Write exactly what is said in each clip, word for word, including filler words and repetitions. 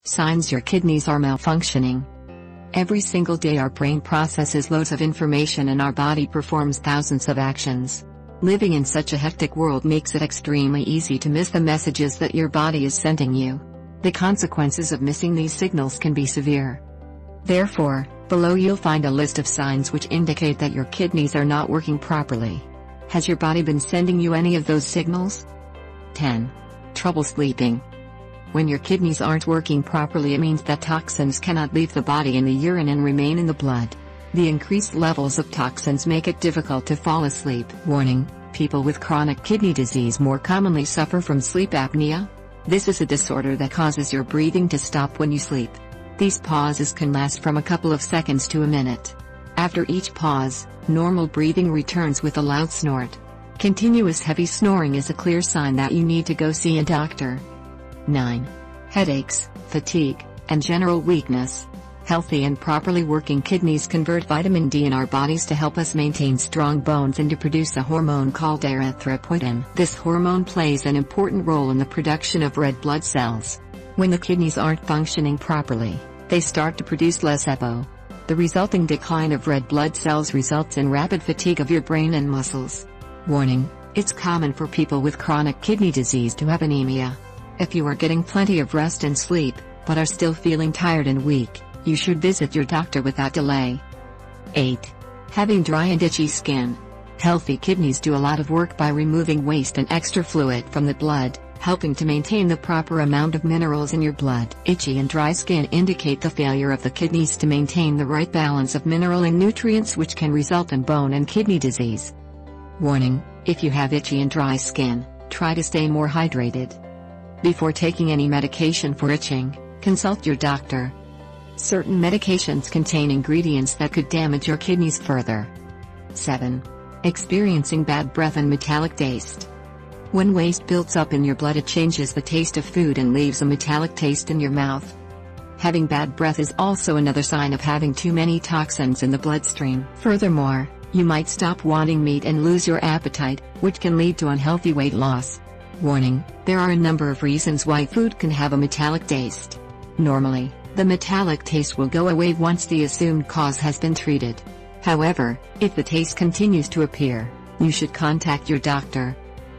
Signs your kidneys are malfunctioning. Every single day our brain processes loads of information and our body performs thousands of actions. Living in such a hectic world makes it extremely easy to miss the messages that your body is sending you. The consequences of missing these signals can be severe. Therefore, below you'll find a list of signs which indicate that your kidneys are not working properly. Has your body been sending you any of those signals? ten. Trouble sleeping. When your kidneys aren't working properly, it means that toxins cannot leave the body in the urine and remain in the blood. The increased levels of toxins make it difficult to fall asleep. Warning: people with chronic kidney disease more commonly suffer from sleep apnea. This is a disorder that causes your breathing to stop when you sleep. These pauses can last from a couple of seconds to a minute. After each pause, normal breathing returns with a loud snort. Continuous heavy snoring is a clear sign that you need to go see a doctor. nine. Headaches, fatigue, and general weakness. Healthy and properly working kidneys convert vitamin D in our bodies to help us maintain strong bones and to produce a hormone called erythropoietin. This hormone plays an important role in the production of red blood cells. When the kidneys aren't functioning properly, they start to produce less E P O. The resulting decline of red blood cells results in rapid fatigue of your brain and muscles. Warning: it's common for people with chronic kidney disease to have anemia. If you are getting plenty of rest and sleep, but are still feeling tired and weak, you should visit your doctor without delay. eight. Having dry and itchy skin. Healthy kidneys do a lot of work by removing waste and extra fluid from the blood, helping to maintain the proper amount of minerals in your blood. Itchy and dry skin indicate the failure of the kidneys to maintain the right balance of mineral and nutrients, which can result in bone and kidney disease. Warning: if you have itchy and dry skin, try to stay more hydrated. Before taking any medication for itching, consult your doctor. Certain medications contain ingredients that could damage your kidneys further. seven. Experiencing bad breath and metallic taste. When waste builds up in your blood, it changes the taste of food and leaves a metallic taste in your mouth. Having bad breath is also another sign of having too many toxins in the bloodstream. Furthermore, you might stop wanting meat and lose your appetite, which can lead to unhealthy weight loss. Warning: there are a number of reasons why food can have a metallic taste. Normally, the metallic taste will go away once the assumed cause has been treated. However, if the taste continues to appear, you should contact your doctor.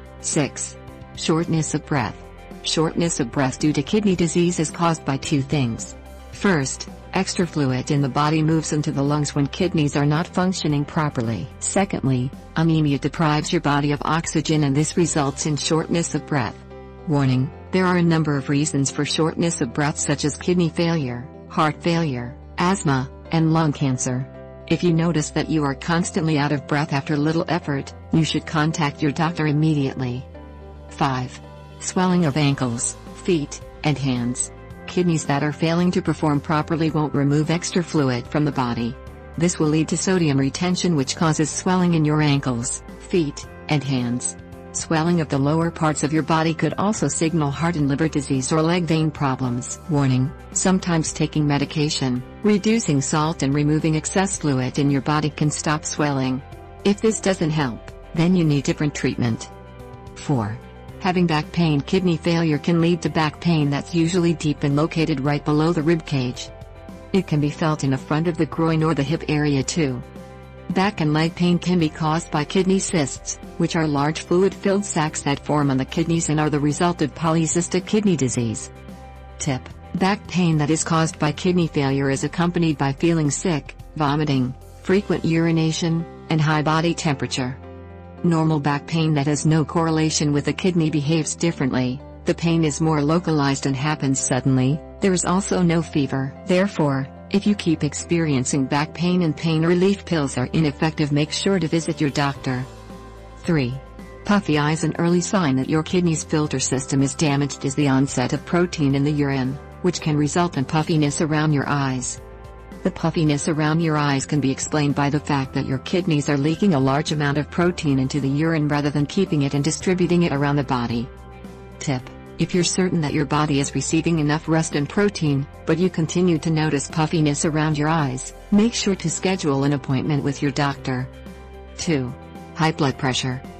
six. Shortness of breath. Shortness of breath due to kidney disease is caused by two things. First, extra fluid in the body moves into the lungs when kidneys are not functioning properly. Secondly, anemia deprives your body of oxygen, and this results in shortness of breath. Warning: there are a number of reasons for shortness of breath, such as kidney failure, heart failure, asthma, and lung cancer. If you notice that you are constantly out of breath after little effort, you should contact your doctor immediately. five. Swelling of ankles, feet, and hands. Kidneys that are failing to perform properly won't remove extra fluid from the body. This will lead to sodium retention, which causes swelling in your ankles, feet, and hands. Swelling of the lower parts of your body could also signal heart and liver disease or leg vein problems. Warning: sometimes taking medication, reducing salt, and removing excess fluid in your body can stop swelling. If this doesn't help, then you need different treatment. four. Having back pain. Kidney failure can lead to back pain that's usually deep and located right below the rib cage. It can be felt in the front of the groin or the hip area too. Back and leg pain can be caused by kidney cysts, which are large fluid-filled sacs that form on the kidneys and are the result of polycystic kidney disease. Tip: back pain that is caused by kidney failure is accompanied by feeling sick, vomiting, frequent urination, and high body temperature. Normal back pain that has no correlation with the kidney behaves differently. The pain is more localized and happens suddenly. There is also no fever. Therefore, if you keep experiencing back pain and pain relief pills are ineffective, make sure to visit your doctor. three. Puffy eyes. An early sign that your kidney's filter system is damaged is the onset of protein in the urine, which can result in puffiness around your eyes. The puffiness around your eyes can be explained by the fact that your kidneys are leaking a large amount of protein into the urine rather than keeping it and distributing it around the body. Tip: if you're certain that your body is receiving enough rest and protein, but you continue to notice puffiness around your eyes, make sure to schedule an appointment with your doctor. two. High blood pressure.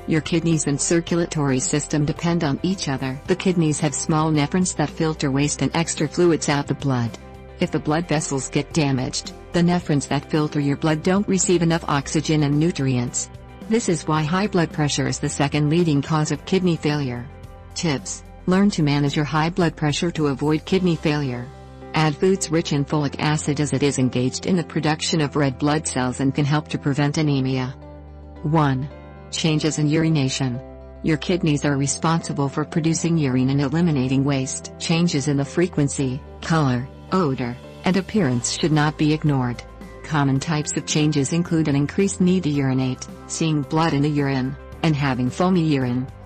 Your kidneys and circulatory system depend on each other. The kidneys have small nephrons that filter waste and extra fluids out the blood. If the blood vessels get damaged, the nephrons that filter your blood don't receive enough oxygen and nutrients. This is why high blood pressure is the second leading cause of kidney failure. Tips: learn to manage your high blood pressure to avoid kidney failure. Add foods rich in folic acid, as it is engaged in the production of red blood cells and can help to prevent anemia. one. Changes in urination. Your kidneys are responsible for producing urine and eliminating waste. Changes in the frequency, color, odor, and appearance should not be ignored. Common types of changes include an increased need to urinate, seeing blood in the urine, and having foamy urine.